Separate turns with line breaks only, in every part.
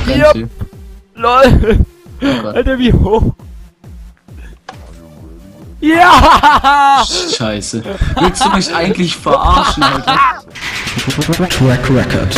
rennt sie.
LOL!
Oh Gott.
Alter, wie hoch! Ja!
Scheiße. Willst du mich eigentlich verarschen, Alter?
Track Record.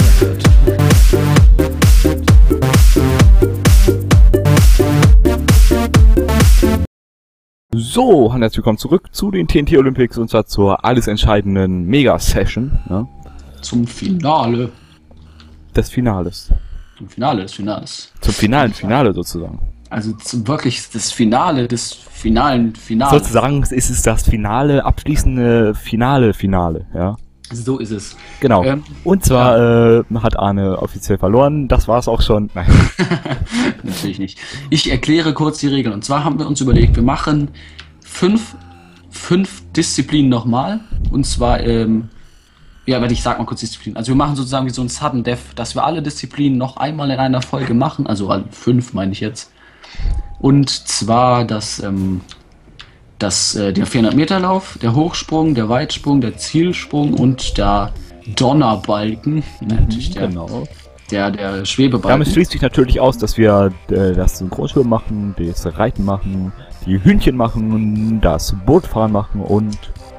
So, und herzlich willkommen zurück zu den TNT Olympics und zwar zur alles entscheidenden Mega-Session, ja,
Zum Finale.
des Finales.
Zum Finale des Finales.
Zum finalen Finale sozusagen.
Also wirklich das Finale des finalen Finales.
Sozusagen ist es das finale, abschließende Finale, ja.
So ist es.
Genau. Und zwar hat Arne offiziell verloren, das war's auch schon. Nein.
Natürlich nicht. Ich erkläre kurz die Regeln. Und zwar haben wir uns überlegt, wir machen fünf Disziplinen nochmal. Und zwar, ich sag mal kurz Disziplinen. Also wir machen sozusagen wie so ein Sudden Death, dass wir alle Disziplinen noch einmal in einer Folge machen. Also alle 5 meine ich jetzt. Und zwar der 400-Meter-Lauf, der Hochsprung, der Weitsprung, der Zielsprung und der Donnerbalken. Natürlich der Schwebebalken.
Damit schließt sich natürlich aus, dass wir das Synchronschwimmen machen, das Reiten machen, die Hühnchen machen, das Bootfahren machen und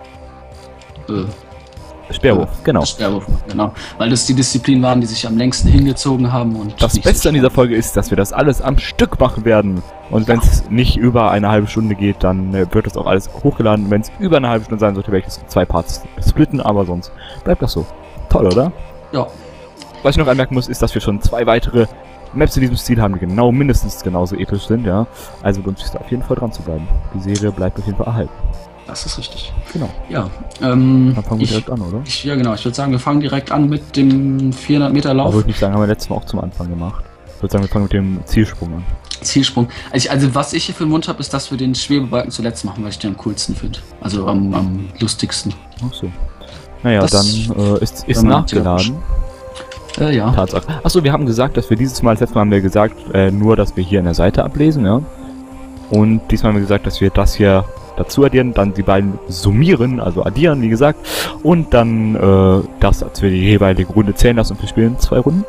Speerwurf, genau.
Speerwurf, genau. Weil das die Disziplinen waren, die sich am längsten hingezogen haben. Und
Das Beste an dieser Folge ist, dass wir das alles am Stück machen werden. Und wenn es nicht über eine halbe Stunde geht, dann wird das auch alles hochgeladen. Wenn es über eine halbe Stunde sein sollte, werde ich das in 2 Parts splitten, aber sonst bleibt das so. Toll, oder?
Ja.
Was ich noch anmerken muss, ist, dass wir schon 2 weitere Maps in diesem Stil haben, die mindestens genauso episch sind, ja. Also lohnt sich da auf jeden Fall dran zu bleiben. Die Serie bleibt auf jeden Fall erhalten.
Das ist richtig.
Genau.
Ja.
Dann fangen wir direkt an, oder?
Ja, genau. Ich würde sagen, wir fangen direkt an mit dem 400-Meter-Lauf.
Aber würde ich sagen, haben wir letztes Mal auch zum Anfang gemacht. Ich würde sagen, wir fangen mit dem Zielsprung an.
Zielsprung. Also was ich hier für den Wunsch habe, ist, dass wir den Schwebebalken zuletzt machen, weil ich den am coolsten finde. Also am lustigsten.
Ach so. Naja,
Das
dann ist nachgeladen.
Ja.
Tatsache. Achso, wir haben gesagt, dass wir dieses Mal, das letzte Mal haben wir gesagt, nur, dass wir hier an der Seite ablesen, ja. Und diesmal haben wir gesagt, dass wir das hier dazu addieren, dann die beiden summieren, also addieren, wie gesagt. Und dann, dass wir die jeweilige Runde zählen lassen und wir spielen 2 Runden.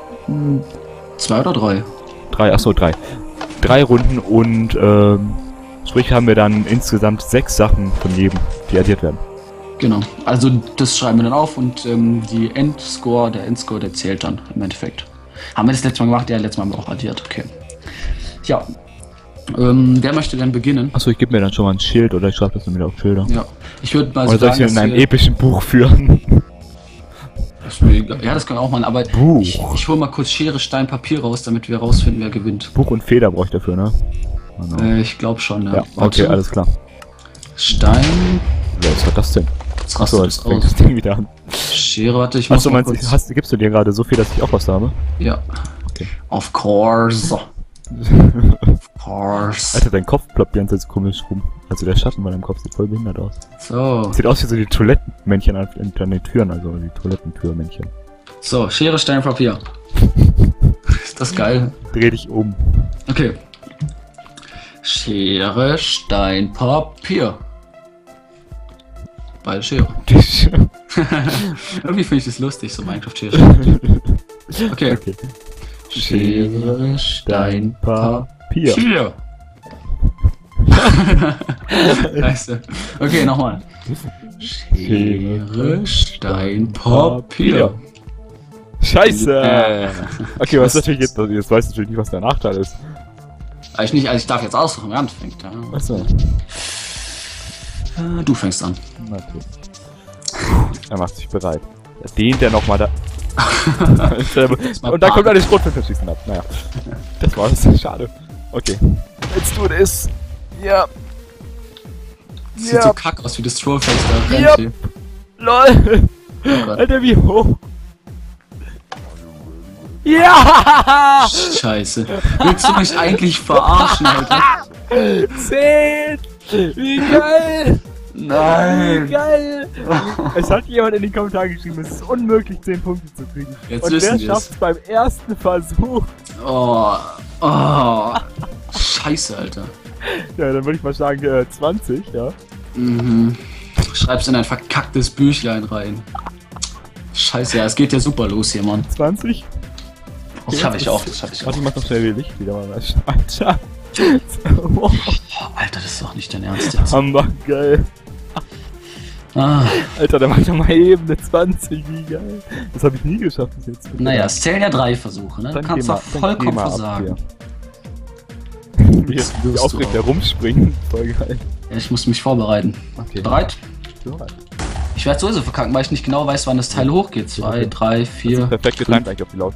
2 oder 3?
3, achso, 3. 3 Runden und, sprich haben wir dann insgesamt 6 Sachen von jedem, die addiert werden.
Genau, also das schreiben wir dann auf und der Endscore, der zählt dann im Endeffekt. Haben wir das letzte Mal gemacht? Ja, letztes Mal haben wir auch addiert, okay. Ja, wer möchte denn beginnen?
Achso, ich gebe mir dann schon mal ein Schild oder ich schreibe das dann wieder auf Schilder.
Ja, ich würde mal
oder soll ich in einem epischen Buch führen?
Ja, das können wir auch machen, aber
Buch.
Ich hole mal kurz Schere, Stein, Papier raus, damit wir rausfinden, wer gewinnt.
Buch und Feder brauche ich dafür, ne? Genau.
Ich glaube schon, ja.
Ja, okay, alles klar.
Stein.
Was war das denn? Achso, jetzt fängt das Ding wieder an.
Schere, warte, ich muss
Achso,
mal kurz...
gibst du dir gerade so viel, dass ich auch was habe?
Ja.
Okay.
Of course. Of course.
Alter, dein Kopf ploppt die ganze Zeit komisch rum. Also der Schatten bei deinem Kopf sieht voll behindert aus.
So.
Sieht aus wie so die Toilettenmännchen an den Türen, also die Toilettentürmännchen.
So, Schere, Stein, Papier. Ist das geil?
Dreh dich um.
Okay. Schere, Stein, Papier. Beide Schere. Irgendwie finde ich das lustig, so Minecraft Schere, Stein, Papier. Okay. Schere, Stein, Papier. Schere. Weißt du. Okay, nochmal. Schere, Stein, Papier.
Scheiße! Okay, was natürlich jetzt weißt du natürlich nicht, was der Nachteil ist.
Ich darf jetzt aussuchen, wer anfängt. Ja.
Achso.
Du fängst an.
Natürlich. Er macht sich bereit. Er dehnt ja nochmal da. Und dann kommt alles rot für Verschießen ab. Naja. Das war's. Schade. Okay. Let's do this. Ja.
Sieht so kack aus wie das Trollface da rennt hier.
LOL.
Oh
Alter, wie hoch. Ja!
Scheiße. Willst du mich eigentlich verarschen, Alter?
10! Wie geil!
Nein!
Wie geil! Es hat jemand in die Kommentare geschrieben, es ist unmöglich 10 Punkte zu kriegen.
Jetzt
und
wissen
wer
wir
schafft es beim ersten Versuch?
Oh. Scheiße, Alter.
Ja, dann würde ich mal sagen 20, ja.
Schreib's in ein verkacktes Büchlein rein. Scheiße, ja, es geht ja super los hier, Mann.
20?
Das schaffe ich auch, das schaffe ich auch.
Warte, ich mach noch schnell wie Licht wieder mal. Alter.
Boah, Alter, das ist doch nicht dein Ernst jetzt.
Hammer, geil.
Ah.
Alter, der macht ja mal eben eine 20, wie geil. Das habe ich nie geschafft bis jetzt.
Naja, es zählen ja 3 Versuche, ne? Du kannst doch vollkommen versagen.
Wie jetzt wie aufgeregt der rumspringen. Voll geil.
Ja, ich muss mich vorbereiten.
Okay.
Bereit?
Bereit.
Ich werde sowieso verkacken, weil ich nicht genau weiß, wann das Teil hochgeht. 2, 3, 4.
Perfekt getimt eigentlich auf die Lauf.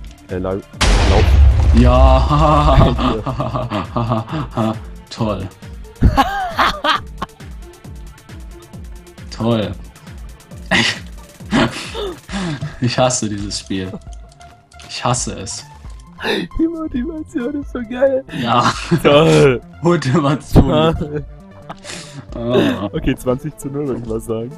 Ja, toll. Toll. Ich hasse dieses Spiel. Ich hasse es.
Die Motivation ist so geil.
Ja.
Toll.
Motivation.
Okay, 20:0 würde ich mal sagen.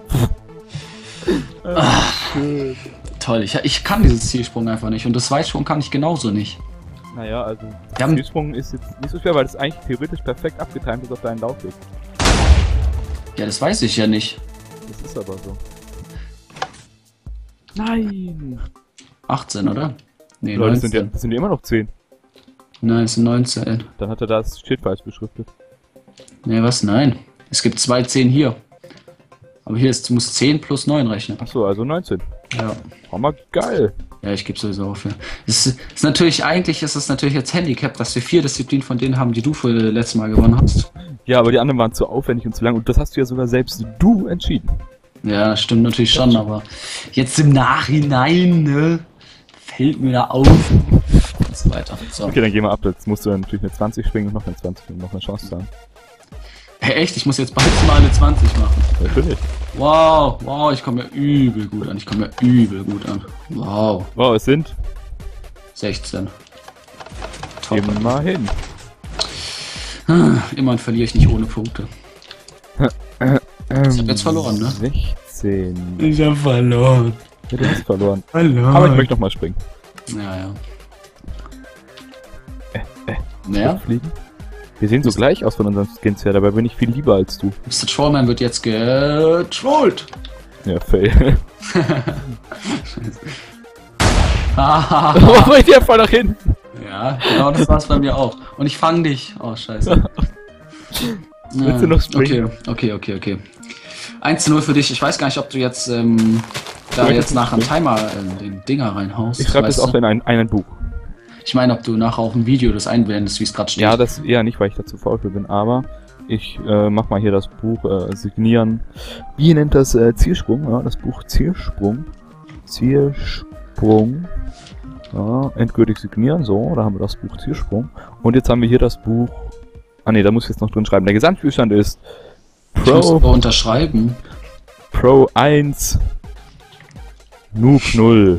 Schön.
Toll, ich kann diesen Zielsprung einfach nicht und das Weitsprung kann ich genauso nicht.
Naja, also
Wir
der
haben-
Zielsprung ist jetzt nicht so schwer, weil es eigentlich theoretisch perfekt abgetimt ist auf deinen Laufweg.
Ja, das weiß ich ja nicht.
Das ist aber so. Nein!
18, oder? Nee,
Leute,
19.
das sind ja immer noch 10.
Nein, es sind 19.
Dann hat er das Schild falsch beschriftet.
Nee, was? Nein. Es gibt 2 10 hier. Aber hier ist, muss 10 plus 9 rechnen.
Achso, also 19.
Ja.
Hammer geil.
Ja, ich gebe sowieso auf. Ja. Es ist natürlich, eigentlich ist es natürlich jetzt Handicap, dass wir 4 Disziplinen von denen haben, die du für letztes Mal gewonnen hast.
Ja, aber die anderen waren zu aufwendig und zu lang und das hast du ja sogar selbst du entschieden.
Ja, stimmt natürlich schon, aber jetzt im Nachhinein, ne, fällt mir da auf. Und so weiter. So.
Okay, dann gehen wir ab. Jetzt musst du dann natürlich eine 20 springen und noch eine 20 und noch eine Chance haben.
Hey, echt? Ich muss jetzt bald mal eine 20 machen.
Natürlich.
Wow, wow, ich komme ja übel gut an. Wow.
Wow, es sind
16. Top.
immerhin.
Immerhin verliere ich nicht ohne Punkte. Ich hab jetzt verloren, ne?
16.
Ich hab verloren.
Ja, du hast verloren.
Verloren.
Aber ich möchte noch mal springen.
Ja, ja.
Ja? Fliegen. Wir sehen so gleich aus von unseren Skins her, dabei bin ich viel lieber als du.
Mr. Trollman wird jetzt getrollt.
Ja, fail.
Hahaha.
Oh, bei dir voll nach hinten.
Ja, genau das war's bei mir auch. Und ich fang dich. Oh, scheiße.
Willst du noch springen?
Okay. 1:0 für dich. Ich weiß gar nicht, ob du jetzt da
möchte
jetzt
nicht
nach einem
springen.
Timer den Dinger reinhaust.
Ich schreibe das
weißt
auch
du?
in ein Buch.
Ich meine, ob du nachher auch ein Video das einblendest, wie es gerade steht.
Ja, das eher nicht, weil ich dazu faul für bin, aber ich mach mal hier das Buch signieren. Wie nennt das Zielsprung? Ja, das Buch Zielsprung. Zielsprung. Ja, endgültig signieren. So, da haben wir das Buch Zielsprung. Und jetzt haben wir hier das Buch. Ah ne, da muss ich jetzt noch drin schreiben. Der Gesamtspielstand ist
Ich muss aber unterschreiben.
Pro 1 Noob 0.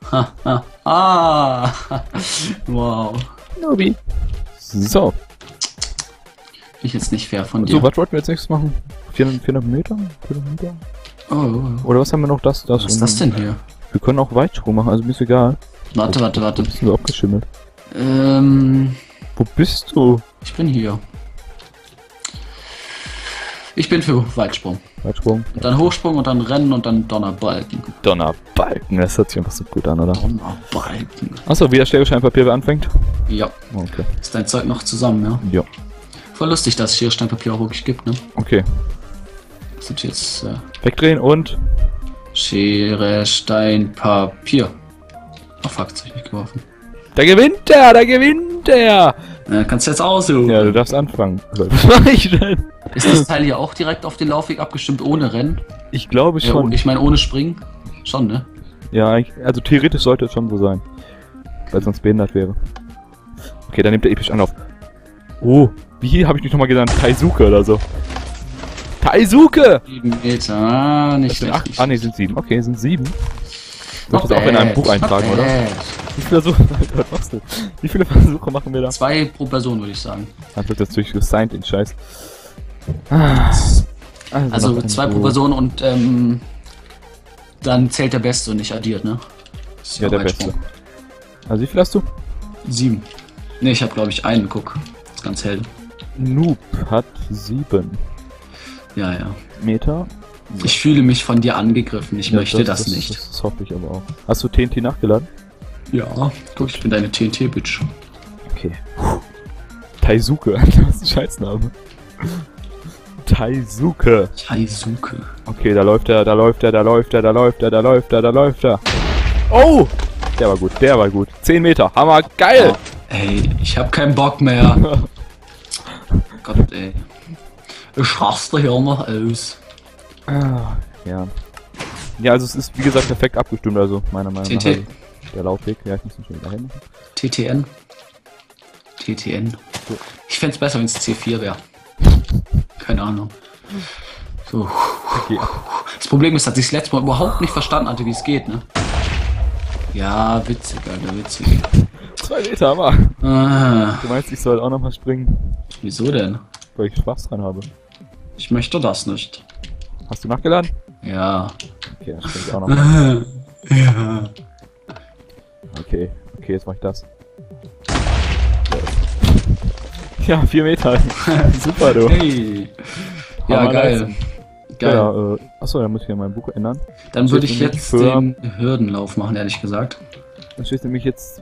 Wow.
Noobi. So.
Ich jetzt nicht fair von dir.
So, was wollten wir jetzt nächstes machen? 400 Meter? 400 Meter?
Oh,
Oder was haben wir noch? Das
was ist das denn hier?
Wir können auch Weitsprung machen, also mir ist egal.
Warte.
Wo bist du abgeschimmelt?
Ich
Wo bist du?
bin hier. Ich bin für Weitsprung.
Weitsprung.
Und dann Hochsprung und dann Rennen und dann Donnerbalken.
Donnerbalken, das hört sich einfach so gut an, oder?
Donnerbalken.
Achso, wie das Stereo-Steinpapier wer anfängt?
Ja.
Okay.
Ist dein Zeug noch zusammen, ja?
Ja.
Voll lustig, dass es hier Steinpapier auch wirklich gibt, ne?
Okay.
Das sind jetzt
Wegdrehen und...
Schere, Stein, Papier. Oh fuck, jetzt hab ich nicht geworfen.
Da gewinnt der! Da gewinnt der!
Kannst du jetzt aussuchen.
Ja, du darfst anfangen. Was mach ich denn?
Ist das Teil hier auch direkt auf den Laufweg abgestimmt, ohne Rennen?
Ich glaube
Ja,
schon.
ich meine ohne Springen? Schon, ne?
Ja, also theoretisch sollte es schon so sein. Weil sonst behindert wäre. Okay, dann nimmt er episch Anlauf. Oh, wie habe ich nicht nochmal genannt? Taisuke oder so. Taisuke!
7 Meter, ah, nicht
Das sind
schlecht.
8. Ah ne, sind 7. Okay, sind 7.
Not
Solltest du auch in einem
bad,
Buch
not
eintragen, oder?
bad.
Wie viele Versuche, was machst du? Wie viele Versuche machen wir da?
2 pro Person, würde ich sagen.
Dann wird das durchgesigned, den Scheiß.
Also
noch
2
ein
pro
Buch.
Person und dann zählt der Beste und nicht addiert, ne? Ist
Ja, der
Weitsprung.
Beste. Also wie viel hast du?
7. Ne, ich habe glaube ich einen, guck. Ist ganz hell.
Noob hat 7
Ja.
Meter.
Ich fühle mich von dir angegriffen. Ich
Ja,
möchte das nicht.
Das hoffe ich aber auch. Hast du TNT nachgeladen?
Ja, guck, ich bin deine TNT-Bitch.
Okay. Taisuke, das ist ein Scheißname. Taisuke.
Taisuke.
Okay, da läuft er. Oh! Der war gut. 10 Meter, Hammer, geil!
Oh, ey, ich hab keinen Bock mehr. Gott, ey. Ich raste hier noch aus.
Ja. Ja, also es ist wie gesagt perfekt abgestimmt, also meiner Meinung nach.
TT.
Also der Laufweg, ja, ich muss nicht wieder hin.
TTN. TTN. Ich fänd's besser, wenn es C4 wäre. Keine Ahnung. So.
Okay.
Das Problem ist, dass ich das letzte Mal überhaupt nicht verstanden hatte, wie es geht, ne? Ja, witzig, Alter, witzig.
2 Meter, Hammer.
Ah,
Du meinst, ich soll auch nochmal springen,
wieso denn?
weil ich Spaß dran habe.
Ich möchte das nicht.
Hast du nachgeladen?
Ja.
Okay, dann spring ich auch nochmal.
Ja.
Okay, jetzt mach ich das. Ja, 4 Meter. Super, du.
Hey. Ja,
Hammer
geil.
Leistung.
Geil.
Ja, achso, dann muss ich ja mein Buch ändern.
Dann würde ich
steht
jetzt
nämlich
den Hürdenlauf machen, ehrlich gesagt.
Dann steht nämlich jetzt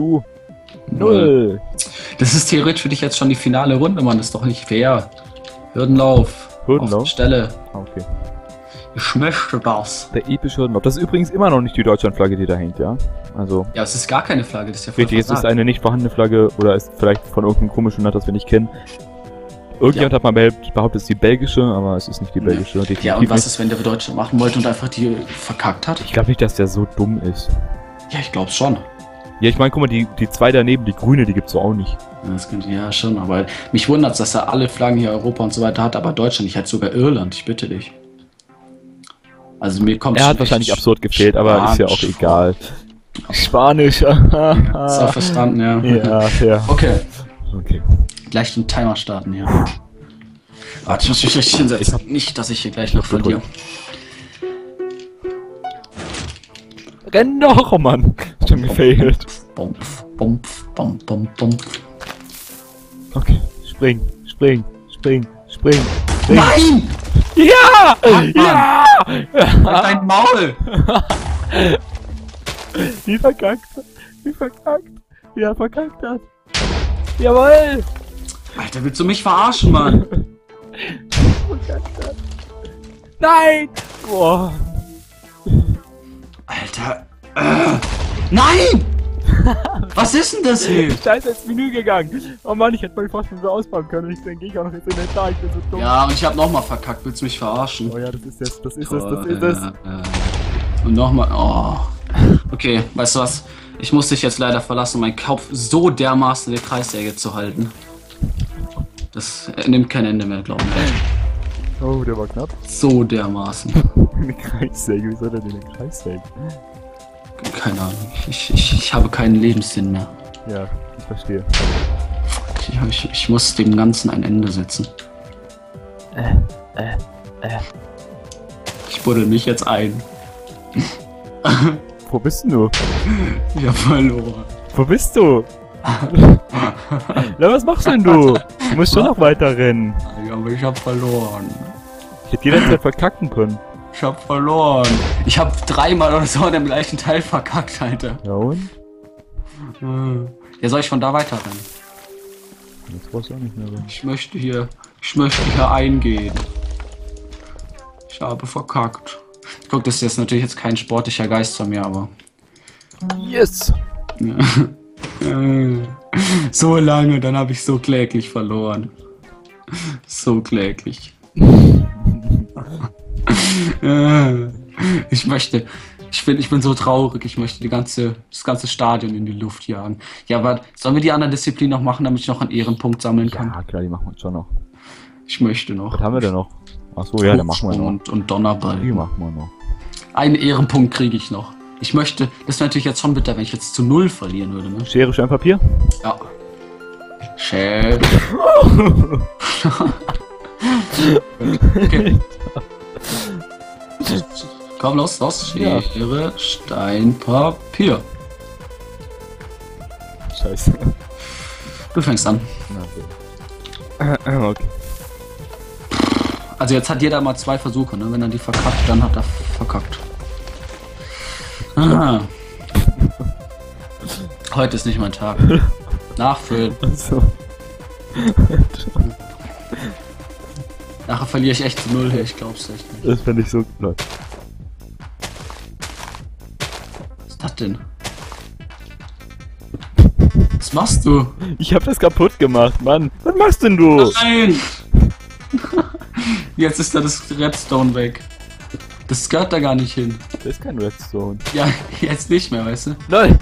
2:0.
Das ist theoretisch für dich jetzt schon die finale Runde, Mann. Das ist doch nicht fair. Hürdenlauf.
Hürdenlauf?
Auf die Stelle.
Ah, okay.
Ich möchte das.
Der epische Hürdenlauf. Das ist übrigens immer noch nicht die Deutschlandflagge, die da hängt, ja? Also,
Ja, es ist gar keine Flagge, das ist ja voll
richtig, es ist
versagt.
eine nicht vorhandene Flagge oder ist vielleicht von irgendeinem komischen Land, das wir nicht kennen. Irgendjemand hat mal behauptet, es ist die belgische, aber es ist nicht die belgische. Definitiv
Ja, und was
nicht.
ist, wenn der Deutsche machen wollte und einfach die verkackt hat?
Ich glaube nicht, dass der so dumm ist.
Ja, ich glaube schon.
Ja, ich meine, guck mal, die zwei daneben, die grüne, die gibt's doch auch nicht.
Ja, das könnte, ja, schon, aber mich wundert es, dass er alle Flaggen hier Europa und so weiter hat, aber Deutschland nicht, hat sogar Irland, ich bitte dich. Also mir kommt
Er
schon
hat wahrscheinlich
echt
absurd gefehlt, aber ist ja auch
Spanisch
egal. Spanisch.
vor. Ja, ist auch verstanden, ja.
ja.
Okay,
Okay.
gleich den Timer starten hier. Warte, ich muss mich richtig hinsetzen. Nicht, dass ich hier gleich noch verliere.
Renn doch, oh Mann. Schon gefailt.
Bumpf, bumpf, bumpf, bumpf, bumpf.
Okay, spring.
Nein!
Ja!
Mann.
Ja!
Halt dein Maul!
Wie verkackt. Wie er verkackt hat. Jawohl!
Alter, willst du mich verarschen, Mann?
Nein! Boah.
Alter. Nein! Was ist denn das hier?
Scheiße, ins Menü gegangen. Oh Mann, ich hätte mal fast so ausbauen können. Und ich denke, ich auch noch jetzt in den Tag. Ich bin so dumm.
Ja, und ich hab nochmal verkackt. Willst du mich verarschen?
Oh ja, das ist es.
Oh, Und nochmal. Oh. Okay, weißt du was? Ich muss dich jetzt leider verlassen, um meinen Kopf so dermaßen in der Kreissäge zu halten. Das nimmt kein Ende mehr, glaub ich.
Oh, der war knapp.
So dermaßen.
Eine Kreissäge, wie soll der denn eine Kreissäge?
Keine Ahnung. Ich habe keinen Lebenssinn mehr.
Ja, ich verstehe.
Ich muss dem Ganzen ein Ende setzen. Ich buddel mich jetzt ein.
Wo bist denn du?
Ich hab verloren.
Wo bist du? Na, was machst denn du? Du musst schon noch weiter rennen.
Ja, aber ich hab verloren.
Ich hätte jederzeit verkacken können.
Ich hab verloren. Ich hab 3-mal oder so in dem gleichen Teil verkackt, Alter.
Ja und?
Ja, soll ich von da weiter rennen?
Jetzt brauchst du auch nicht mehr rennen.
Ich möchte hier eingehen. Ich habe verkackt. Guck, das ist jetzt natürlich jetzt kein sportlicher Geist von mir, aber...
Yes!
So lange, dann habe ich so kläglich verloren. So kläglich. Ich bin so traurig, ich möchte das ganze Stadion in die Luft jagen. Ja, aber sollen wir die anderen Disziplinen noch machen, damit ich noch einen Ehrenpunkt sammeln kann?
Ja, klar, die machen wir schon noch.
Ich möchte noch.
Was haben wir denn noch? Achso, ja, dann machen wir noch.
Und Donnerball.
Die machen wir noch.
Einen Ehrenpunkt kriege ich noch. Ich möchte, das wäre natürlich jetzt schon bitter, wenn ich jetzt zu 0 verlieren würde, ne?
Schere, Stein, Papier?
Ja. Schere. Okay. Komm, los.
Ja.
Schere, Stein, Papier.
Scheiße.
Du fängst an.
Okay.
Also jetzt hat jeder mal 2 Versuche, ne? Wenn er die verkackt, dann hat er verkackt. Ah. heute ist nicht mein Tag. Nachfüllen.
Also,
Nachher verliere ich echt zu 0 hier, ich glaub's echt nicht.
das fände ich so toll.
Was ist das denn? Was machst du?
Ich hab das kaputt gemacht, Mann. Was machst denn du?
Nein! Jetzt ist da das Redstone weg. Das gehört da gar nicht hin.
Das ist kein Redstone.
Ja, jetzt nicht mehr, weißt du?
Nein!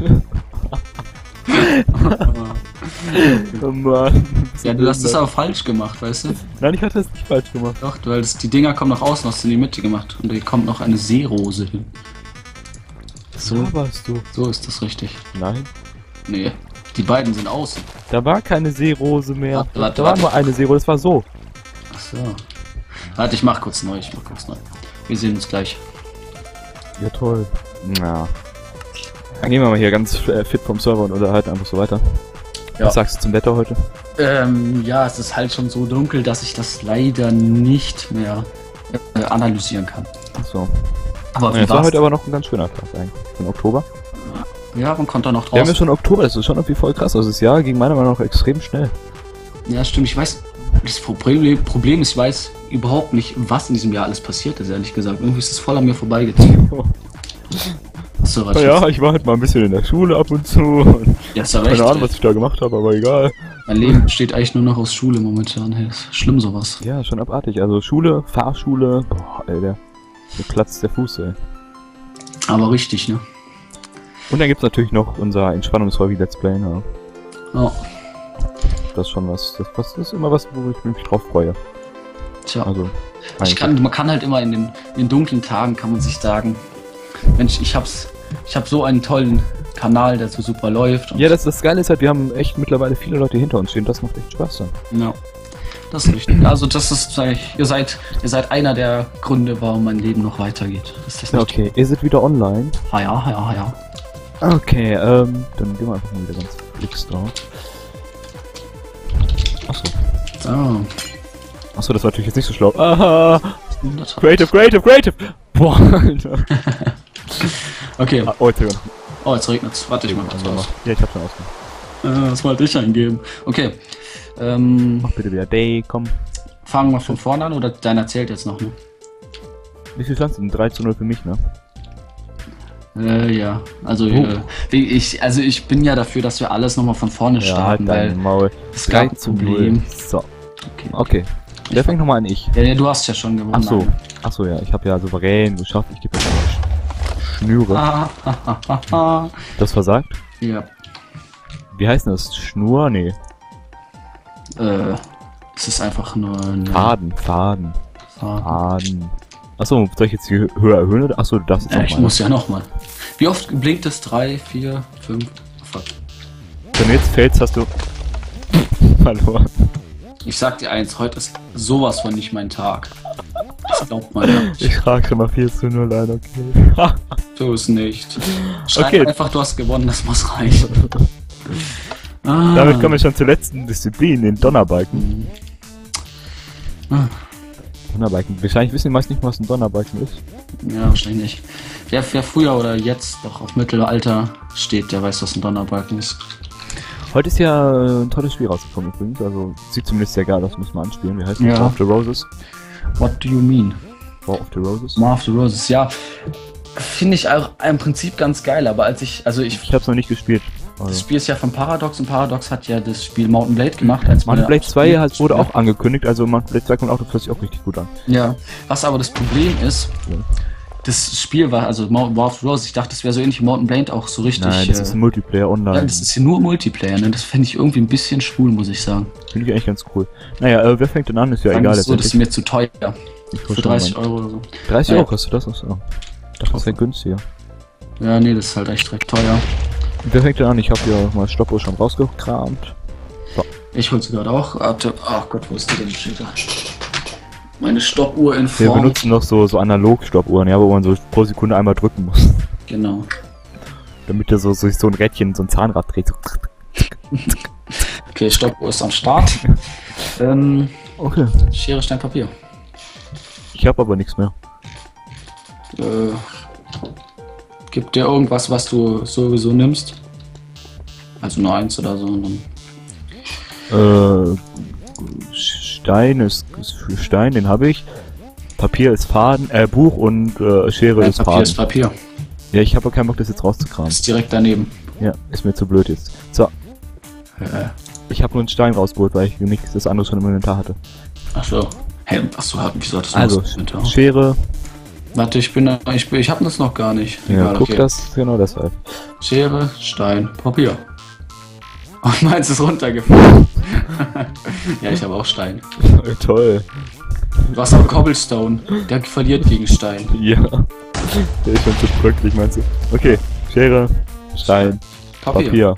Oh Mann.
Ja, du hast das aber falsch gemacht, weißt du?
Nein, ich hatte das nicht falsch gemacht.
Doch, weil die Dinger kommen nach außen, hast du in die Mitte gemacht. Und da kommt noch eine Seerose hin.
So warst du.
So ist das richtig.
Nein.
Nee, die beiden sind außen.
Da war keine Seerose mehr.
Warte,
Da war nur eine Seerose, das war so.
Ach so. Warte, ich mach kurz neu, Wir sehen uns gleich.
Ja, toll. Na. Dann gehen wir mal hier ganz fit vom Server und unterhalten einfach so weiter.
Ja.
Was sagst du zum Wetter heute?
Ja, es ist halt schon so dunkel, dass ich das leider nicht mehr analysieren kann.
Achso.
Aber
Ja,
wie
es war
war's?
heute aber noch ein ganz schöner Tag eigentlich. Im Oktober.
Ja, man konnte noch
Wir haben ja
draußen.
schon Oktober, das ist schon irgendwie voll krass. Also das Jahr ging meiner Meinung nach extrem schnell.
Ja, stimmt, ich weiß. Das Problem ist, ich weiß überhaupt nicht, was in diesem Jahr alles passiert ist, ehrlich gesagt. Irgendwie ist es voll an mir vorbeigezogen. Achso, was
Naja, ich war halt mal ein bisschen in der Schule ab und zu. Und
ja, ist ja recht.
keine Ahnung, was ich da gemacht habe, aber egal.
Mein Leben besteht eigentlich nur noch aus Schule momentan. Hey, ist schlimm sowas.
Ja, schon abartig. Also Schule, Fahrschule, boah, Alter. Mir platzt der Fuß, ey.
Aber richtig, ne?
Und dann gibt's natürlich noch unser Entspannungsfolge Let's Play, ne?
Ja.
Das ist schon was, das ist immer was, wo ich mich drauf freue.
Tja.
Also,
Man kann halt immer in den dunklen Tagen kann man sich sagen, Mensch, ich hab so einen tollen Kanal, der so super läuft. Und
ja, das Geile ist halt, wir haben echt mittlerweile viele Leute hinter uns stehen, das macht echt Spaß dann.
ja, das ist richtig. Also das ist, ihr seid einer der Gründe, warum mein Leben noch weitergeht. Ist das nicht?
Okay, ihr seid wieder online.
Ja.
Okay, dann gehen wir einfach mal wieder ganz fix drauf. Achso.
So.
Achso, das war natürlich jetzt nicht so schlau. Aha!
100.
Creative! Boah, Alter.
Okay.
Oh, jetzt sogar.
Oh, jetzt regnet's. Warte, ich mach kurz was.
Ja, ich hab schon ausgemacht.
Das wollte ich eingeben. Okay.
Mach bitte wieder Day, komm.
Fangen wir von vorne an oder deiner zählt jetzt noch, ne?
Wie viel stand es denn? 3:0 für mich, ne?
Ja. Also, ich bin ja dafür, dass wir alles nochmal von vorne starten, weil
dein Maul.
es gab ein
3:0.
Problem.
So,
Okay.
okay. Wer fängt nochmal an? Ich.
Ja, du hast ja schon gewonnen.
Achso. Achso, ja. Ich habe ja souverän geschafft. Ich gebe jetzt mal Schnüre. Das versagt?
Ja.
Wie heißt denn das? Schnur? Nee.
Es ist einfach nur ein
Faden. Achso, soll ich jetzt die Höhe erhöhen? Oder? Achso, du darfst jetzt
Ich
nochmal.
muss ja nochmal. Wie oft blinkt es? 3, 4, 5. Fuck.
Wenn du jetzt fällst, hast du verloren.
Ich sag dir eins, heute ist sowas von nicht mein Tag. Das glaubt man ja nicht.
Ich frage schon mal 4:0 ein, okay.
Tu es nicht. Schreib
Okay.
einfach, du hast gewonnen, das muss reichen.
Damit kommen wir schon zur letzten Disziplin, den Donnerbalken. Donnerbalken. Wahrscheinlich wissen die meisten nicht, was ein Donnerbalken ist.
Ja, wahrscheinlich nicht. Wer früher oder jetzt doch auf Mittelalter steht, der weiß, was ein Donnerbalken ist.
Heute ist ja ein tolles Spiel rausgekommen übrigens, also sieht zumindest sehr geil aus, muss man anspielen. Wie heißt das?
Ja.
War of the Roses?
What do you mean?
War of the Roses?
War of the Roses, ja. Finde ich auch im Prinzip ganz geil, aber ich
Ich hab's noch nicht gespielt.
das
Also.
Spiel ist ja von Paradox und Paradox hat ja das Spiel Mountain Blade gemacht. Als
Mountain Blade 2 halt wurde
Ja.
auch angekündigt, also Mountain Blade 2 kommt auch, das hört sich auch richtig gut an.
Ja, was aber das Problem ist,
Ja.
das Spiel war, also War of the Roses, ich dachte, das wäre so ähnlich wie Mountain Blade auch so richtig.
Nein, das ist ein Multiplayer online.
ja, das ist hier nur Multiplayer, ne? Das fände ich irgendwie ein bisschen schwul, muss ich sagen.
Finde ich eigentlich ganz cool. Naja, wer fängt denn an? Ist ja egal.
Das ist so, das ist mir zu teuer.
Ich
Für 30 Euro oder so.
30
Ja.
Euro kostet das? Achso. Ich dachte, das wäre günstiger.
Ja, nee, das ist halt echt recht teuer.
Wer fängt denn an? Ich habe ja mal Stoppuhr schon rausgekramt.
Ich hol's gerade auch. Warte. Ach Gott, wo ist die denn später? Meine Stoppuhr in
Wir
Form.
benutzen noch so Analog-Stoppuhren, ja, wo man so pro Sekunde einmal drücken muss.
Genau.
Damit der so ein Rädchen, so ein Zahnrad dreht. So.
Okay, Stoppuhr ist am Start.
Okay.
Schere, Stein, Papier.
Ich habe aber nichts mehr.
Gibt dir irgendwas, was du sowieso nimmst? Also nur eins oder so. Und dann
Stein ist für Stein, den habe ich. Papier ist Faden, Buch und Schere ist
Papier
Faden.
ist Papier.
Ja, ich habe keinen Bock, das jetzt rauszukramen.
Ist direkt daneben.
Ja, ist mir zu blöd jetzt. So, ich habe nur einen Stein rausgeholt, weil ich nichts das andere schon im Inventar hatte.
Ach so. Hey, wieso hattest du
Also,
das Inventar?
Schere,
Warte, ich hab das noch gar nicht.
ja,
Egal,
guck
okay.
das, genau deshalb.
Schere, Stein, Papier. Oh, meins ist runtergefallen. Ja, ich habe auch Stein.
Toll.
Du hast auch Cobblestone. Der verliert gegen Stein.
Ja. Der ist schon zu bröcklich, meinst du? Okay, Schere, Stein, Papier.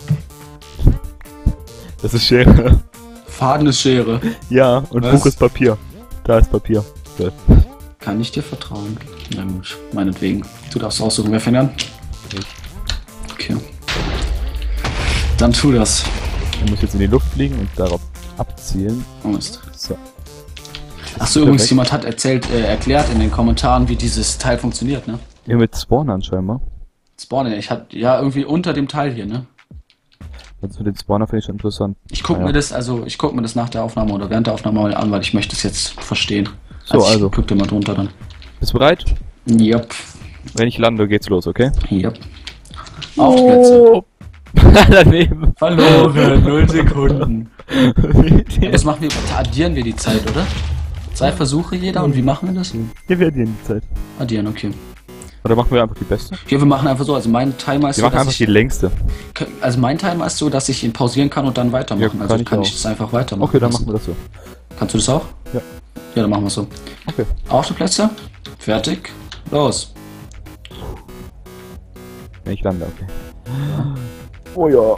Das ist Schere.
Faden ist Schere.
Ja, und
Was?
Buch ist Papier. Da ist Papier. So.
Kann ich dir vertrauen? Na gut, meinetwegen. Du darfst aussuchen, wer fängt an?
Ich.
Okay. Dann tu das.
Ich muss jetzt in die Luft fliegen und darauf abzielen.
Oh Mist.
So.
Achso, übrigens, jemand hat erklärt in den Kommentaren, wie dieses Teil funktioniert, ne?
Ja, mit Spawnern scheinbar.
Spawner, ja irgendwie unter dem Teil hier, ne?
Also mit den Spawner finde ich schon interessant.
Ich guck mir das nach der Aufnahme oder während der Aufnahme mal an, weil ich möchte es jetzt verstehen.
So, also.
Ich guck dir mal drunter dann.
Bist du bereit?
Yep.
Wenn ich lande, geht's los, okay?
Yep. Auf die Plätze.
Daneben.
Verloren, 0 Sekunden. Das machen wir, addieren wir die Zeit, oder? 2 Versuche jeder und wie machen wir das?
Hier werden die Zeit.
Addieren, okay.
Oder machen wir einfach die beste?
Okay, wir machen einfach so, also mein Timer ist
Wir
so,
machen einfach die längste.
mein Timer ist so, dass ich ihn pausieren kann und dann weitermachen.
Ja,
also
kann ich
ich das einfach weitermachen.
Okay, dann
lassen.
machen wir das so.
Kannst du das auch?
Ja.
Ja, dann machen wir es so.
Okay.
Auf die Plätze, fertig, los.
Wenn ich lande, okay. Oh ja.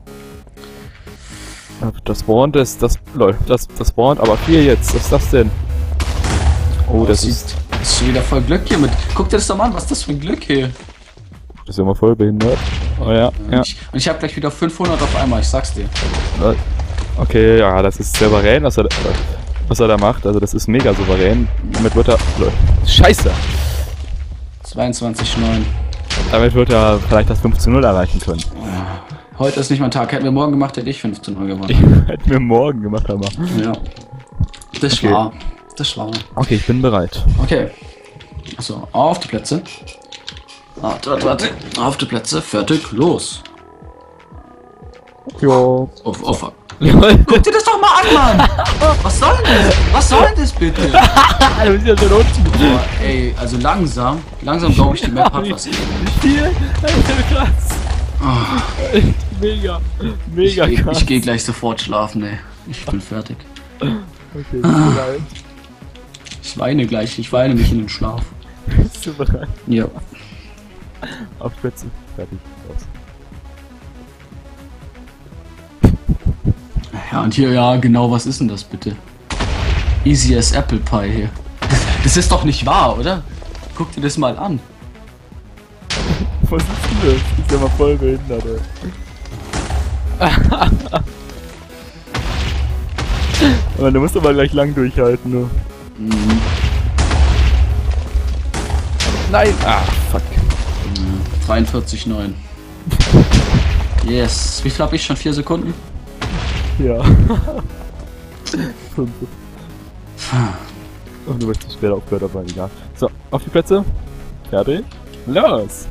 Das spawnt das spawnt, aber 4 jetzt, was ist das denn? Oh, das ist
schon wieder voll Glück hier mit. Guck dir das doch mal an, was ist das für ein Glück hier?
Das ist immer voll behindert. Oh ja, ja.
Und ich habe gleich wieder 500 auf einmal, ich sag's dir.
Okay, ja, das ist souverän, was er da macht. Also das ist mega souverän. Damit wird er... Scheiße!
22,9.
Damit wird er vielleicht das 15-0 erreichen können.
Heute ist nicht mein Tag. Hätten wir morgen gemacht, hätte ich 15 Uhr gewonnen.
Ich hätte mir morgen gemacht, aber...
Ja. Das
Okay.
war. Das war.
Okay, ich bin bereit.
Okay. Achso, auf die Plätze. Warte. Auf die Plätze, fertig, los.
Ja.
Auf. Guck dir das doch mal an, Mann! Was soll denn das? Was soll denn das bitte?
Du bist ja schon unten.
Boah, ey, also langsam glaube ich, die Map hat was.
Viel? Krass. Mega krass.
Ich gehe gleich sofort schlafen, ey. Ich bin fertig.
Okay, bist du bereit?
Ich weine mich in den Schlaf.
Bist du bereit?
Ja.
Auf Plätze. Fertig. Aus.
Ja, und hier, ja, genau, was ist denn das bitte? Easy as Apple Pie hier. Das ist doch nicht wahr, oder? Guck dir das mal an.
Was ist denn das? Das ist ja mal voll behindert, ey. Aber du musst aber gleich lang durchhalten, ne?
Mhm.
Nein! Ah, fuck.
43,9. Yes. Wie viel habe ich schon? 4 Sekunden?
Ja. 5. Und du möchtest später aufgehört, aber egal. So, auf die Plätze. Fertig. Los!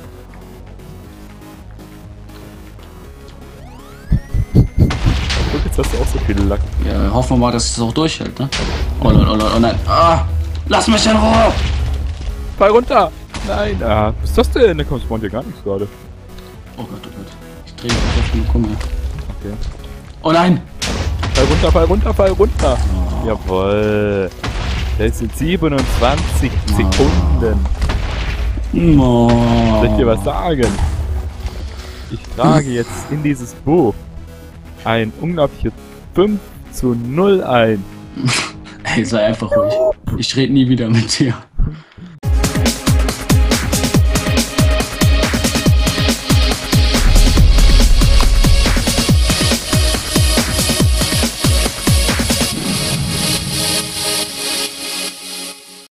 Guck, jetzt hast du auch so viele Lack.
Ja, hoffen wir mal, dass es auch durchhält, ne? Oh nein. Ah! Lass mich in Ruhe!
Fall runter! Nein! Ah, was ist das denn? Da kommt spawnt hier gar nichts gerade.
Oh Gott. Ich drehe mich auf den Kummel.
Okay.
Oh nein!
Fall runter! Oh. Jawoll! Das sind 27 Sekunden.
Oh.
Soll ich dir was sagen? Ich trage jetzt in dieses Buch ein unglaubliches 5:0 ein.
Ey, sei einfach ruhig. Ich rede nie wieder mit dir.